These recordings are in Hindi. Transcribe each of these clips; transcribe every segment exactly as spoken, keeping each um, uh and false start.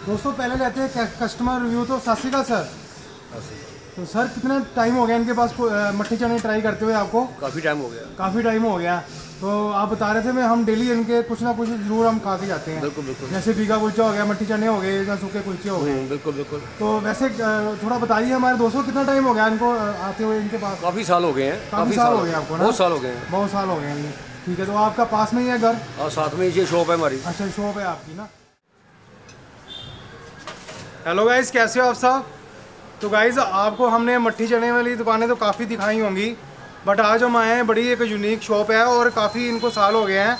दोस्तों पहले लेते हैं कस्टमर रिव्यू। तो सत श्री अकाल सर। तो सर कितना टाइम हो गया इनके पास मट्ठी चने ट्राई करते हुए आपको? काफ़ी टाइम हो गया। काफ़ी टाइम हो गया। तो आप बता रहे थे मैं हम डेली इनके कुछ ना कुछ जरूर हम खा के जाते हैं। बिल्कुल बिल्कुल। जैसे बीघा कुलचा हो गया, मट्ठी चने हो गए या सूखे कुलचे हो गए। बिल्कुल बिल्कुल। तो वैसे थोड़ा बताइए हमारे दोस्तों कितना टाइम हो गया इनको आते हुए इनके पास? काफ़ी साल हो गए हैं। काफ़ी साल हो गए आपको ना? बहुत साल हो गए हैं। बहुत साल हो गए हैं। ठीक है, तो आपका पास में ही है घर? और साथ में ये शॉप है हमारी। अच्छा, शॉप है आपकी ना। हेलो गाइस, कैसे हो आप सब? तो गाइस आपको हमने मट्ठी चने वाली दुकानें तो काफ़ी दिखाई होंगी, बट आज हम आए हैं बड़ी एक यूनिक शॉप है और काफ़ी इनको साल हो गए हैं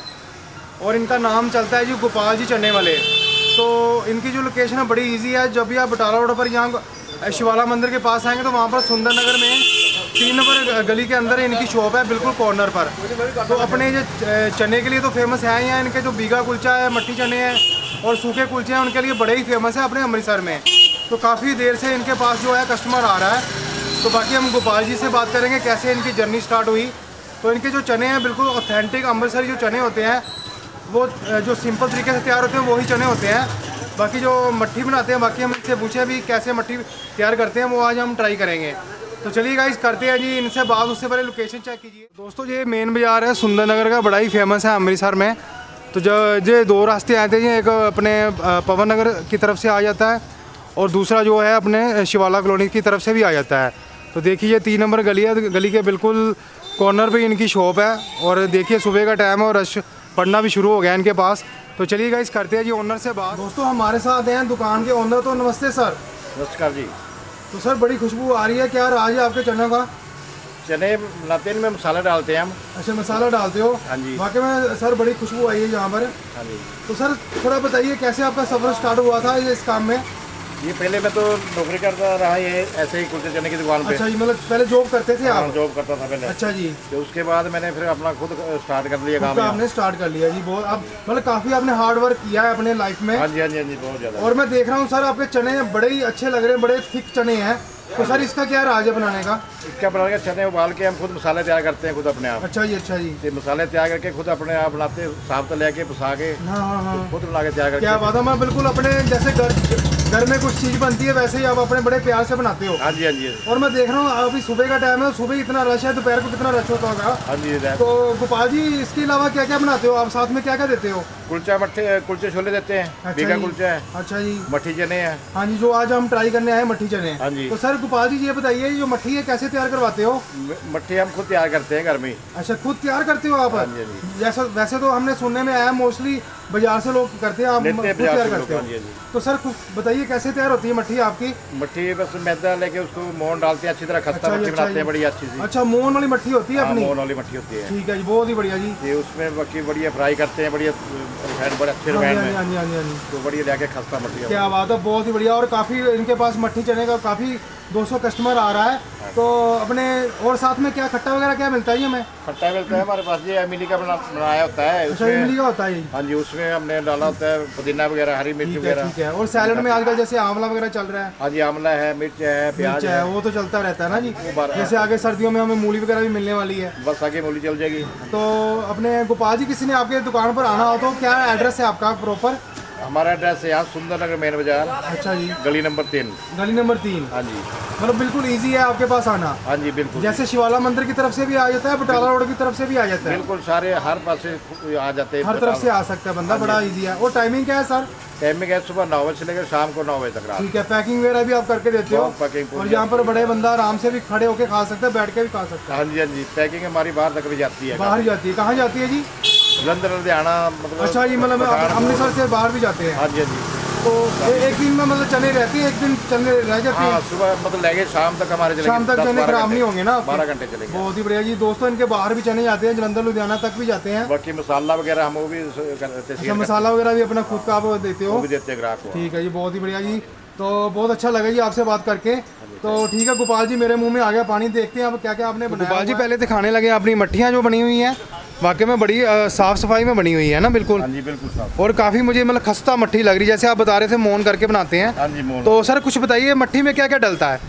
और इनका नाम चलता है जी गोपाल जी चने वाले। तो इनकी जो लोकेशन है बड़ी इजी है। जब भी आप बटाला रोड पर यहाँ शिवाला मंदिर के पास आएंगे तो वहाँ पर सुंदर नगर में तीन नंबर गली के अंदर इनकी शॉप है, बिल्कुल कॉर्नर पर। तो अपने जो चने के लिए तो फेमस है ही हैं। इनके जो बीघा कुलचा है, मट्ठी चने हैं और सूखे कुलचे हैं, उनके लिए बड़े ही फेमस है अपने अमृतसर में। तो काफ़ी देर से इनके पास जो है कस्टमर आ रहा है। तो बाकी हम गोपाल जी से बात करेंगे कैसे इनकी जर्नी स्टार्ट हुई। तो इनके जो चने हैं बिल्कुल ऑथेंटिक अमृतसरी जो चने होते हैं, वो जो सिंपल तरीके से तैयार होते हैं वही चने होते हैं। बाकी जो मट्ठी बनाते हैं, बाकी हम इनसे पूछे भी कैसे मट्ठी तैयार करते हैं, वो आज हम ट्राई करेंगे। तो चलिए गाइस करते हैं जी इनसे बात। उससे पहले लोकेशन चेक कीजिए। दोस्तों ये मेन बाज़ार है सुंदर नगर का, बड़ा ही फेमस है अमृतसर में। तो जो ये दो रास्ते आते हैं, एक अपने पवन नगर की तरफ से आ जाता है और दूसरा जो है अपने शिवाला कॉलोनी की तरफ से भी आ जाता है। तो देखिए ये तीन नंबर गली है, गली के बिल्कुल कॉर्नर पे इनकी शॉप है। और देखिए सुबह का टाइम है और रश पड़ना भी शुरू हो गया इनके पास। तो चलिए गाइस करते हैं जी ओनर से बात। दोस्तों हमारे साथ हैं दुकान के ओनर। तो नमस्ते सर। नमस्कार जी। तो सर बड़ी खुशबू आ रही है, क्या राज है आपके चने का? चने बनाते हैं, में मसाला डालते हैं हम। अच्छा, मसाला डालते हो? हाँ जी। वाकई में सर बड़ी खुशबू आई है यहाँ पर। हाँ जी। तो सर थोड़ा बताइए कैसे आपका सफ़र स्टार्ट हुआ था ये इस काम में? ये पहले मैं तो नौकरी करता रहा, ये ऐसे ही कुलचे चने की दुकान पे। अच्छा जी, मतलब पहले जॉब करते थे आप? जॉब करता था पहले। अच्छा जी। तो उसके बाद मैंने फिर अपना खुद स्टार्ट कर लिया काम। आपने स्टार्ट कर लिया जी। बहुत अब मतलब काफ़ी आपने हार्ड वर्क किया है अपने लाइफ में। हाँ जी हाँ जी हाँ जी, बहुत ज़्यादा। और मैं देख रहा हूँ सर आपके चने बड़े ही अच्छे लग रहे हैं, बड़े थिक चने हैं। तो सर इसका क्या राज है बनाने का? इसका बनाने का चने उबाल के हम खुद मसाले तैयार करते हैं खुद अपने आप। अच्छा जी। अच्छा जी। ये मसाले तैयार करके खुद अपने आप बनाते हैं, साफ तो लेके पिसा के। हाँ हाँ हाँ। खुद बना के तैयार करके। क्या बात है। मैं बिल्कुल अपने जैसे घर घर में कुछ चीज़ बनती है वैसे ही आप अपने बड़े प्यार से बनाते हो। हाँ जी हाँ जी। और मैं देख रहा हूँ अभी सुबह का टाइम है, सुबह इतना रश है, दोपहर को कितना रश होता होगा। हाँ जी। तो गोपाल जी इसके अलावा क्या क्या बनाते हो आप? साथ में क्या क्या देते हो? कुलचा मट्ठे कुलचे छोले देते हैं, बीघा कुलचा है। अच्छा जी। मट्ठी चने हैं। हाँ जी, जो आज हम ट्राई करने आए मट्ठी चने। हाँ जी। तो सर गोपाल जी ये बताइए जो मट्ठी है कैसे तैयार करवाते हो? मट्ठी हम खुद तैयार करते हैं घर में। अच्छा, खुद तैयार करते हो आप? हाँ जी, हाँ जी। जैसा वैसे तो हमने सुनने में आया मोस्टली बाजार से लोग करते हैं, आप खुद तैयार करते हो? तो सर कुछ बताइए कैसे तैयार होती है मट्ठी आपकी? मट्ठी बस मैदा लेके उसको मोहन डालते हैं अच्छी तरह, खस्ता अच्छा, मट्ठी अच्छा बनाते हैं बड़ी अच्छी सी। अच्छा, मोहन वाली मट्ठी होती है अपनी? मोहन वाली मट्ठी होती है। ठीक है जी, बहुत ही बढ़िया जी। ये उसमें बाकी बढ़िया फ्राई करते हैं, बढ़िया रिफाइंड बड़े अच्छे रिफाइंड में। हाँ जी हाँ जी हाँ जी। तो बढ़िया लेके खस्ता मट्ठी। क्या बात है, बहुत ही बढ़िया। और काफ़ी इनके पास मट्ठी चने का काफ़ी दो सौ कस्टमर आ रहा है। तो अपने और साथ में क्या खट्टा वगैरह क्या मिलता है हमें? खट्टा मिलता है हमारे पास, ये इमली का बना बनाया होता है। अच्छा, इमली का होता है? हाँ जी, उसमें हमने डाला होता है पुदीना वगैरह, हरी मिर्च वगैरह। ठीक है। और सैलड में आजकल जैसे आंवला वगैरह चल रहा है? हाँ जी, आंवला है, मिर्च है, प्याज है, वो तो चलता रहता है ना जी। जैसे आगे सर्दियों में हमें मूली वगैरह भी मिलने वाली है, बस आगे मूली चल जाएगी। तो अपने गोपाल जी किसी ने आपके दुकान पर आना हो तो क्या एड्रेस है आपका प्रॉपर? हमारा एड्रेस है यहाँ सुंदर नगर मेन बाजार। अच्छा जी। गली नंबर तीन। गली नंबर तीन। हाँ जी। मतलब बिल्कुल इजी है आपके पास आना? हाँ जी बिल्कुल। जैसे शिवाला मंदिर की तरफ से भी आ जाता है, बटाला रोड की तरफ से भी आ जाता है? बिल्कुल, सारे हर पास से आ जाते हैं, हर तरफ से आ सकता है बंदा। बड़ा इजी है। और टाइमिंग क्या है सर? टाइमिंग है सुबह नौ बजे से लेकर शाम को नौ बजे तक। ठीक है। पैकिंग वगैरह भी आप करके देते हो? और यहाँ पर बड़े बंदा आराम से भी खड़े होकर खा सकता है, बैठ के भी खा सकता है? हाँ जी हाँ जी। पैकिंग हमारी बाहर तक भी जाती है। बाहर जाती है? कहाँ जाती है जी? जलंधर, लुधियाना, मतलब। अच्छा जी, मतलब अमृतसर से बाहर भी जाते हैं? हाँ जी हाँ जी। तो एक दिन में मतलब चने रहती है, एक दिन चने रह जाते हैं? हाँ, सुबह मतलब लेके शाम तक हमारे चलेंगे। शाम तक चने खराब नहीं होंगे ना? बारह घंटे चलेंगे। बहुत ही बढ़िया जी। दोस्तों इनके बाहर भी चने जाते हैं, जलंधर लुधियाना तक भी जाते हैं। बाकी मसाला वगैरह हम वो भी करते हैं। अच्छा, मसाला वगैरह भी अपना खुद का आप देते हो? वो भी देते हैं ग्राहक को। ठीक है जी, बहुत ही बढ़िया जी। तो बहुत अच्छा लगा जी आपसे बात करके। तो ठीक है गोपाल जी, मेरे मुंह में आ गया पानी। देखते हैं अब क्या क्या आपने बनाया। गोपाल जी पहले दिखाने लगे अपनी मट्ठियाँ जो बनी हुई हैं, वाकई में बड़ी साफ़ सफाई में बनी हुई है ना? बिल्कुल। हाँ जी बिल्कुल साफ। और काफ़ी मुझे मतलब खस्ता मट्ठी लग रही है, जैसे आप बता रहे थे मोहन करके बनाते हैं। हाँ जी मोहन। तो सर कुछ बताइए मट्ठी में क्या क्या डलता है?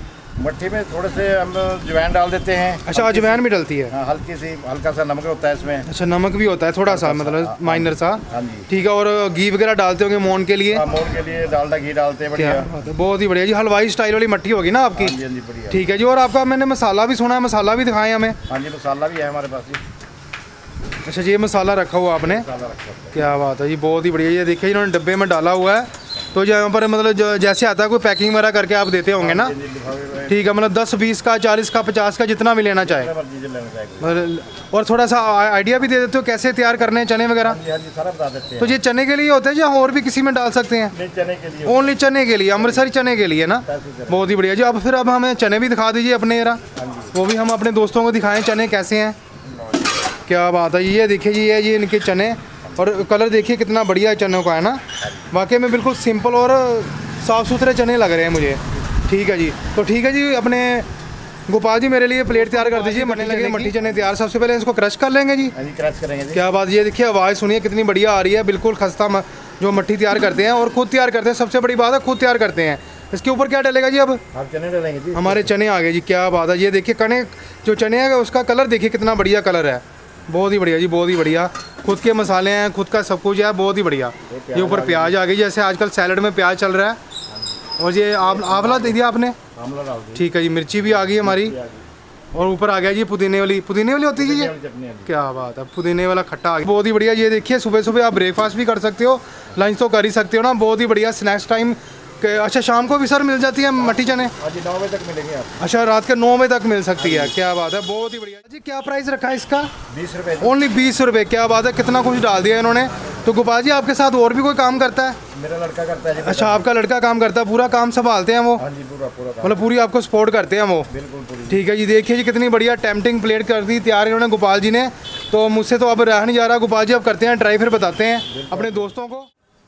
मट्ठी में थोड़े से हम जवैन डाल देते हैं। अच्छा, अजवाइन भी डलती है? हाँ, हल्की सी हल्का सा नमक होता है इसमें। अच्छा, नमक भी होता है थोड़ा सा, मतलब माइनर सा। हाँ जी, ठीक है। और घी वगैरह डालते होंगे मोन के लिए? हाँ, मोन के लिए डालडा घी डालते हैं। बढ़िया, बहुत ही बढ़िया जी। हलवाई स्टाइल वाली मट्ठी होगी ना आपकी? हाँ जी, हाँ जी, बढ़िया। ठीक है जी। और आपका मैंने मसाला भी सुना है, मसाला भी दिखाएं हमें। हाँ जी, मसाला भी है हमारे पास जी। अच्छा जी, ये मसाला रखा हुआ आपने? मसाला रखा हुआ है। क्या बात है जी, बहुत ही बढ़िया। ये देखिए इन्होंने डब्बे में डाला हुआ है, तो यहाँ पर मतलब जो जैसे आता है कोई पैकिंग वगैरह करके आप देते होंगे ना? ठीक है, मतलब दस बीस का, चालीस का, पचास का, जितना भी लेना चाहे। और थोड़ा सा आइडिया भी दे देते हो कैसे तैयार करने हैं चने वगैरह? सारा बता देते हैं। तो ये चने के लिए होते हैं या और भी किसी में डाल सकते हैं? चने के लिए, ओनली चने के लिए, अमृतसरी चने के लिए ना? बहुत ही बढ़िया जी। अब फिर अब हमें चने भी दिखा दीजिए अपने जरा, वो भी हम अपने दोस्तों को दिखाएं चने कैसे हैं। क्या बात है, ये देखिए जी, ये ये इनके चने, और कलर देखिए कितना बढ़िया है चनों का, है ना? वाकई में बिल्कुल सिंपल और साफ़ सुथरे चने लग रहे हैं मुझे। ठीक है जी। तो ठीक है जी, अपने गोपाल जी मेरे लिए प्लेट तैयार कर दीजिए। मट्टी लगे, मट्ठी चने तैयार। सबसे पहले इसको क्रश कर लेंगे जी। क्रश करेंगे जी। क्या बात, ये देखिए आवाज़ सुनिए कितनी बढ़िया आ रही है। बिल्कुल खस्ता म, जो मट्ठी तैयार करते हैं और खुद तैयार करते हैं। सबसे बड़ी बात है खुद तैयार करते हैं। इसके ऊपर क्या डलेगा जी? अब आप चने डालेंगे जी। हमारे चने आ गए जी। क्या बात है, ये देखिए कने जो चने हैं उसका कलर देखिए कितना बढ़िया कलर है। बहुत ही बढ़िया जी, बहुत ही बढ़िया। खुद के मसाले हैं, खुद का सब कुछ है, बहुत ही बढ़िया। ये ऊपर प्याज आ गई, जैसे आजकल सैलड में प्याज चल रहा है। और ये आंवला दे दिया आपने? ठीक है जी। मिर्ची भी आ गई हमारी, और ऊपर आ गया जी पुदीने वाली। पुदीने वाली होती है जी ये? क्या बात है, पुदीने वाला खट्टा आ गया। बहुत ही बढ़िया। ये देखिए सुबह सुबह आप ब्रेकफास्ट भी कर सकते हो, लंच तो कर ही सकते हो ना। बहुत ही बढ़िया स्नैक्स टाइम। अच्छा, शाम को भी सर मिल जाती है मट्ठी चने? आज नौ बजे तक मिलेंगे आप। अच्छा, रात के नौ बजे तक मिल सकती है। क्या बात है, बहुत ही बढ़िया जी। क्या प्राइस रखा है इसका? बीस रुपये। ओनली बीस रुपये। क्या बात है, कितना कुछ डाल दिया इन्होंने। तो गोपाल जी आपके साथ और भी कोई काम करता है? मेरा लड़का करता है जी। अच्छा, आपका लड़का काम करता है, पूरा काम संभालते हैं वो? हाँ जी, पूरा पूरा मतलब पूरी आपको सपोर्ट करते हैं वो? बिल्कुल पूरी। ठीक है जी। देखिए जी कितनी बढ़िया टेम्पटिंग प्लेट कर दी तैयार इन्होंने गोपाल जी ने। तो मुझसे तो अब रह नहीं जा रहा गोपाल जी, अब करते हैं ट्राई, फिर बताते हैं अपने दोस्तों को।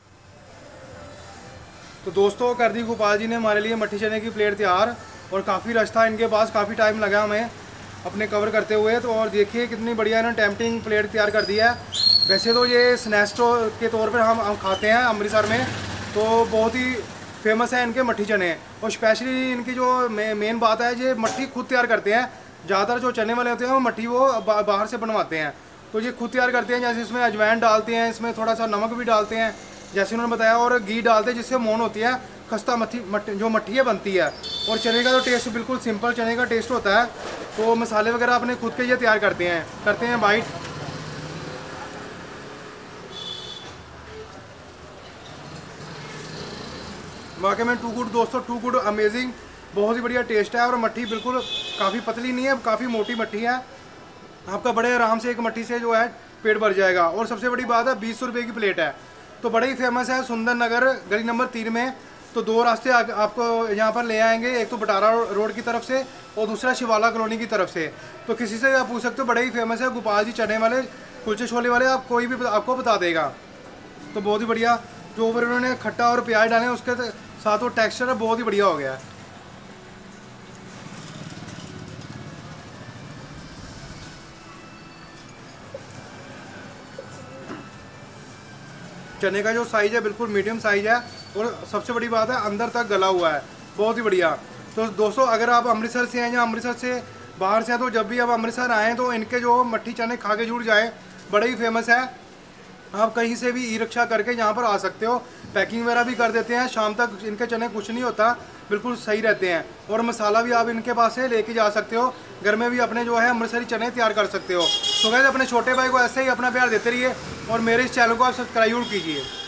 तो दोस्तों कर दी गोपाल जी ने हमारे लिए मट्ठी चने की प्लेट तैयार, और काफ़ी रश था इनके पास, काफ़ी टाइम लगा हमें अपने कवर करते हुए। तो और देखिए कितनी बढ़िया इन्होंने टेम्पटिंग प्लेट तैयार कर दी है। वैसे तो ये स्नैक्स के तौर पर हम हम खाते हैं अमृतसर में, तो बहुत ही फेमस है इनके मट्ठी चने। और स्पेशली इनकी जो मे, मेन बात है, ये मट्ठी खुद तैयार करते हैं। ज़्यादातर जो चने वाले होते हैं वो मट्ठी वो बा, बाहर से बनवाते हैं, तो ये खुद तैयार करते हैं। जैसे इसमें अजवाइन डालते हैं, इसमें थोड़ा सा नमक भी डालते हैं जैसे उन्होंने बताया, और घी डालते हैं जिससे मोन होती है, खस्ता मट्ठी मट, जो मट्ठी बनती है। और चने का तो टेस्ट बिल्कुल सिंपल चने का टेस्ट होता है। तो मसाले वगैरह अपने खुद के ये तैयार करते हैं करते हैं बाइट। वाकई में टू गुड दोस्तों, टू गुड अमेजिंग। बहुत ही बढ़िया टेस्ट है, और मट्ठी बिल्कुल काफ़ी पतली नहीं है, काफ़ी मोटी मट्ठी है। आपका बड़े आराम से एक मट्ठी से जो है पेट भर जाएगा। और सबसे बड़ी बात है बीस रुपये की प्लेट है, तो बड़े ही फेमस है सुंदर नगर गली नंबर तीन में। तो दो रास्ते आ, आपको यहाँ पर ले आएंगे, एक तो बटारा रोड की तरफ से और दूसरा शिवाला कॉलोनी की तरफ से। तो किसी से आप पूछ सकते हो, बड़े ही फेमस है गोपाल जी चने वाले, कुलचे छोले वाले, आप कोई भी आपको बता देगा। तो बहुत ही बढ़िया, जो ऊपर उन्होंने खट्टा और प्याज डाले उसके साथ वो टेक्सचर है, बहुत ही बढ़िया हो गया है। चने का जो साइज़ है बिल्कुल मीडियम साइज़ है, और सबसे बड़ी बात है अंदर तक गला हुआ है, बहुत ही बढ़िया। तो दोस्तों अगर आप अमृतसर से हैं या अमृतसर से बाहर से हैं, तो जब भी आप अमृतसर आएँ तो इनके जो मट्ठी चने खा के जुड़ जाएँ, बड़े ही फेमस है। आप कहीं से भी ई रिक्शा करके यहाँ पर आ सकते हो, पैकिंग वगैरह भी कर देते हैं। शाम तक इनके चने कुछ नहीं होता, बिल्कुल सही रहते हैं। और मसाला भी आप इनके पास से लेके जा सकते हो, घर में भी अपने जो है अमृतसरी चने तैयार कर सकते हो। तो गाइस अपने छोटे भाई को ऐसे ही अपना प्यार देते रहिए, और मेरे इस चैनल को आप सब्सक्राइब कीजिए।